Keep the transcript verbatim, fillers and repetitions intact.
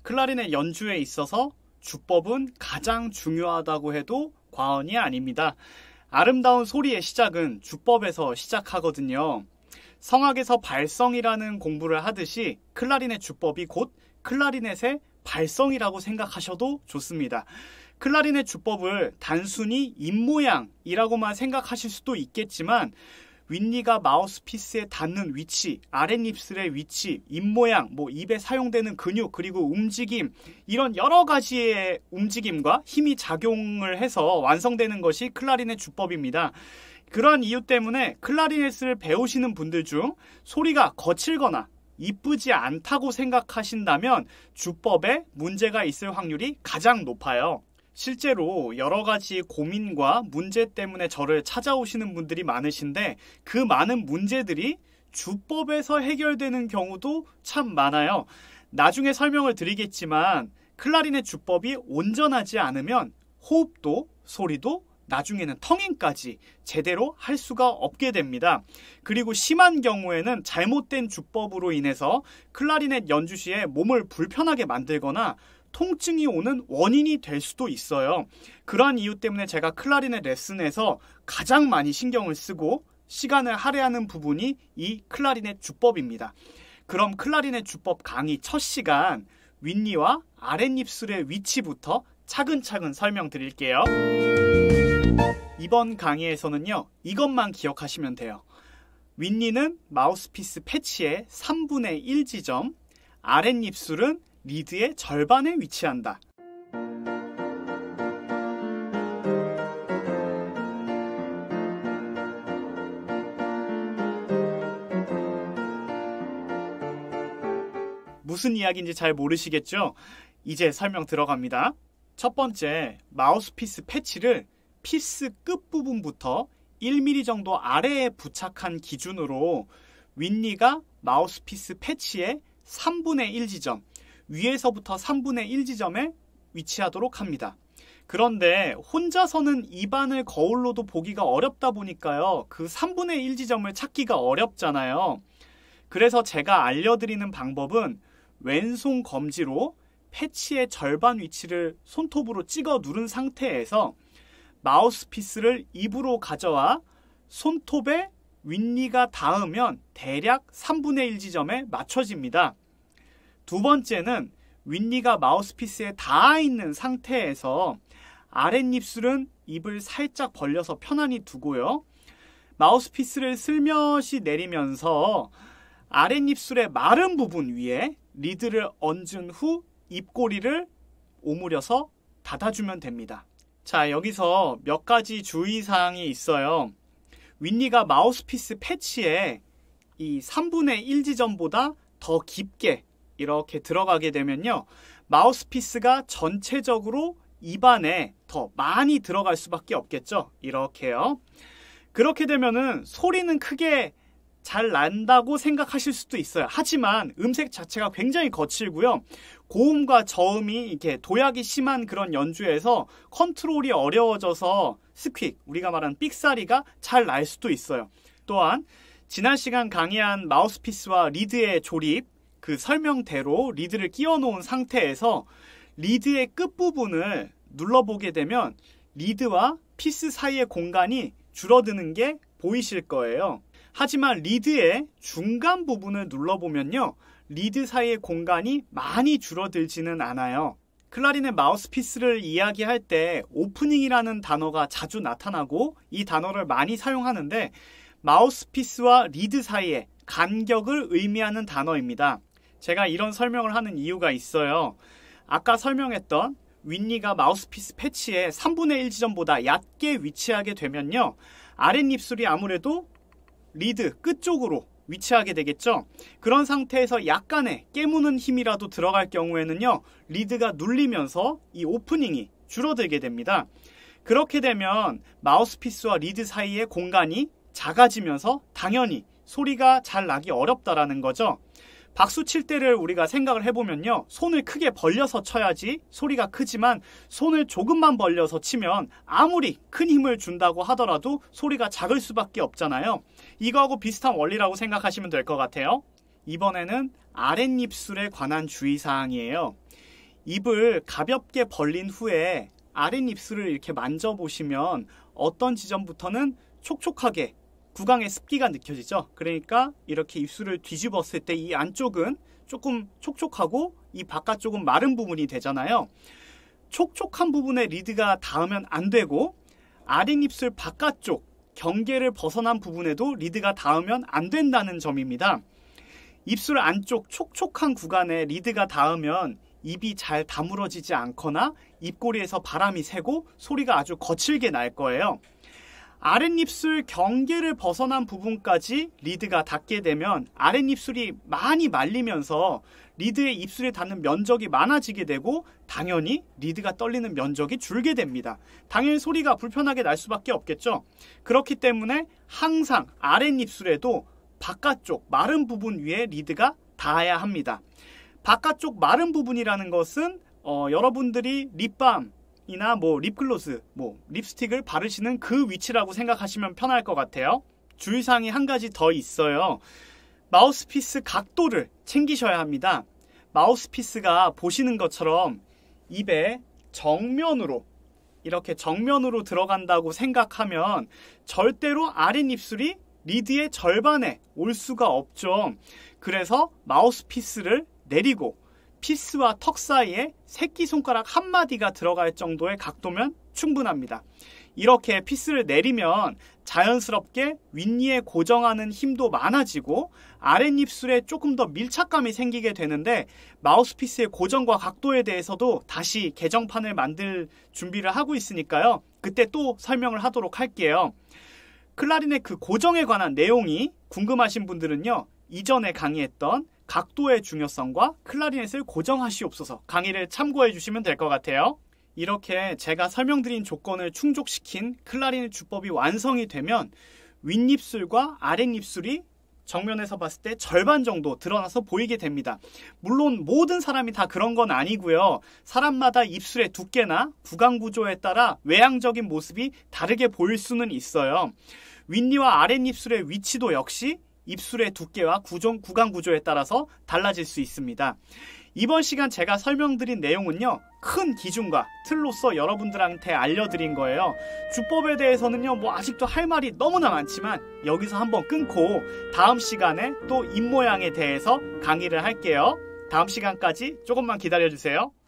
클라리넷 연주에 있어서 주법은 가장 중요하다고 해도 과언이 아닙니다. 아름다운 소리의 시작은 주법에서 시작하거든요. 성악에서 발성이라는 공부를 하듯이 클라리넷 주법이 곧 클라리넷의 발성이라고 생각하셔도 좋습니다. 클라리넷 주법을 단순히 입모양이라고만 생각하실 수도 있겠지만 윗니가 마우스피스에 닿는 위치, 아랫입술의 위치, 입모양, 뭐 입에 사용되는 근육, 그리고 움직임, 이런 여러 가지의 움직임과 힘이 작용을 해서 완성되는 것이 클라리넷 주법입니다. 그러한 이유 때문에 클라리넷을 배우시는 분들 중 소리가 거칠거나 이쁘지 않다고 생각하신다면 주법에 문제가 있을 확률이 가장 높아요. 실제로 여러 가지 고민과 문제 때문에 저를 찾아오시는 분들이 많으신데 그 많은 문제들이 주법에서 해결되는 경우도 참 많아요. 나중에 설명을 드리겠지만 클라리넷 주법이 온전하지 않으면 호흡도 소리도 나중에는 텅잉까지 제대로 할 수가 없게 됩니다. 그리고 심한 경우에는 잘못된 주법으로 인해서 클라리넷 연주 시에 몸을 불편하게 만들거나 통증이 오는 원인이 될 수도 있어요. 그러한 이유 때문에 제가 클라리넷 레슨에서 가장 많이 신경을 쓰고 시간을 할애하는 부분이 이 클라리넷 주법입니다. 그럼 클라리넷 주법 강의 첫 시간 윗니와 아랫입술의 위치부터 차근차근 설명드릴게요. 이번 강의에서는요, 이것만 기억하시면 돼요. 윗니는 마우스피스 패치의 삼분의 일 지점, 아랫입술은 리드의 절반에 위치한다. 무슨 이야기인지 잘 모르시겠죠? 이제 설명 들어갑니다. 첫 번째, 마우스피스 패치를 피스 끝부분부터 일 밀리미터 정도 아래에 부착한 기준으로 윗니가 마우스피스 패치의 삼분의 일 지점, 위에서부터 삼분의 일 지점에 위치하도록 합니다. 그런데 혼자서는 입안을 거울로도 보기가 어렵다 보니까요, 그 삼분의 일 지점을 찾기가 어렵잖아요. 그래서 제가 알려드리는 방법은 왼손 검지로 패치의 절반 위치를 손톱으로 찍어 누른 상태에서 마우스피스를 입으로 가져와 손톱에 윗니가 닿으면 대략 삼분의 일 지점에 맞춰집니다. 두 번째는 윗니가 마우스피스에 닿아 있는 상태에서 아랫입술은 입을 살짝 벌려서 편안히 두고요. 마우스피스를 슬며시 내리면서 아랫입술의 마른 부분 위에 리드를 얹은 후 입꼬리를 오므려서 닫아주면 됩니다. 자, 여기서 몇 가지 주의사항이 있어요. 윗니가 마우스피스 패치에 이 삼분의 일 지점보다 더 깊게 이렇게 들어가게 되면요, 마우스피스가 전체적으로 입안에 더 많이 들어갈 수밖에 없겠죠. 이렇게요. 그렇게 되면은 소리는 크게 잘 난다고 생각하실 수도 있어요. 하지만 음색 자체가 굉장히 거칠고요, 고음과 저음이 이렇게 도약이 심한 그런 연주에서 컨트롤이 어려워져서 스퀵, 우리가 말하는 삑사리가 잘 날 수도 있어요. 또한 지난 시간 강의한 마우스피스와 리드의 조립, 그 설명대로 리드를 끼워 놓은 상태에서 리드의 끝부분을 눌러보게 되면 리드와 피스 사이의 공간이 줄어드는 게 보이실 거예요. 하지만 리드의 중간 부분을 눌러보면요, 리드 사이의 공간이 많이 줄어들지는 않아요. 클라리넷 마우스피스를 이야기할 때 오프닝이라는 단어가 자주 나타나고 이 단어를 많이 사용하는데 마우스피스와 리드 사이의 간격을 의미하는 단어입니다. 제가 이런 설명을 하는 이유가 있어요. 아까 설명했던 윗니가 마우스피스 패치의 삼분의 일 지점보다 얕게 위치하게 되면요, 아랫입술이 아무래도 리드 끝쪽으로 위치하게 되겠죠. 그런 상태에서 약간의 깨무는 힘이라도 들어갈 경우에는요, 리드가 눌리면서 이 오프닝이 줄어들게 됩니다. 그렇게 되면 마우스피스와 리드 사이의 공간이 작아지면서 당연히 소리가 잘 나기 어렵다라는 거죠. 박수 칠 때를 우리가 생각을 해보면요, 손을 크게 벌려서 쳐야지 소리가 크지만 손을 조금만 벌려서 치면 아무리 큰 힘을 준다고 하더라도 소리가 작을 수밖에 없잖아요. 이거하고 비슷한 원리라고 생각하시면 될 것 같아요. 이번에는 아랫입술에 관한 주의사항이에요. 입을 가볍게 벌린 후에 아랫입술을 이렇게 만져보시면 어떤 지점부터는 촉촉하게 구강의 습기가 느껴지죠. 그러니까 이렇게 입술을 뒤집었을 때 이 안쪽은 조금 촉촉하고 이 바깥쪽은 마른 부분이 되잖아요. 촉촉한 부분에 리드가 닿으면 안 되고 아랫입술 바깥쪽 경계를 벗어난 부분에도 리드가 닿으면 안 된다는 점입니다. 입술 안쪽 촉촉한 구간에 리드가 닿으면 입이 잘 다물어지지 않거나 입꼬리에서 바람이 새고 소리가 아주 거칠게 날 거예요. 아랫입술 경계를 벗어난 부분까지 리드가 닿게 되면 아랫입술이 많이 말리면서 리드에 입술에 닿는 면적이 많아지게 되고 당연히 리드가 떨리는 면적이 줄게 됩니다. 당연히 소리가 불편하게 날 수밖에 없겠죠. 그렇기 때문에 항상 아랫입술에도 바깥쪽 마른 부분 위에 리드가 닿아야 합니다. 바깥쪽 마른 부분이라는 것은 어, 여러분들이 립밤 이나 뭐 립글로스, 뭐 립스틱을 바르시는 그 위치라고 생각하시면 편할 것 같아요. 주의사항이 한 가지 더 있어요. 마우스피스 각도를 챙기셔야 합니다. 마우스피스가 보시는 것처럼 입에 정면으로 이렇게 정면으로 들어간다고 생각하면 절대로 아랫입술이 리드의 절반에 올 수가 없죠. 그래서 마우스피스를 내리고 피스와 턱 사이에 새끼손가락 한마디가 들어갈 정도의 각도면 충분합니다. 이렇게 피스를 내리면 자연스럽게 윗니에 고정하는 힘도 많아지고 아랫입술에 조금 더 밀착감이 생기게 되는데 마우스피스의 고정과 각도에 대해서도 다시 개정판을 만들 준비를 하고 있으니까요. 그때 또 설명을 하도록 할게요. 클라리넷 그 고정에 관한 내용이 궁금하신 분들은요. 이전에 강의했던 각도의 중요성과 클라리넷을 고정하시옵소서 강의를 참고해 주시면 될 것 같아요. 이렇게 제가 설명드린 조건을 충족시킨 클라리넷 주법이 완성이 되면 윗입술과 아랫입술이 정면에서 봤을 때 절반 정도 드러나서 보이게 됩니다. 물론 모든 사람이 다 그런 건 아니고요. 사람마다 입술의 두께나 구강 구조에 따라 외향적인 모습이 다르게 보일 수는 있어요. 윗니와 아랫입술의 위치도 역시 입술의 두께와 구종, 구강 구조에 따라서 달라질 수 있습니다. 이번 시간 제가 설명드린 내용은요. 큰 기준과 틀로서 여러분들한테 알려드린 거예요. 주법에 대해서는요. 뭐 아직도 할 말이 너무나 많지만 여기서 한번 끊고 다음 시간에 또 입모양에 대해서 강의를 할게요. 다음 시간까지 조금만 기다려주세요.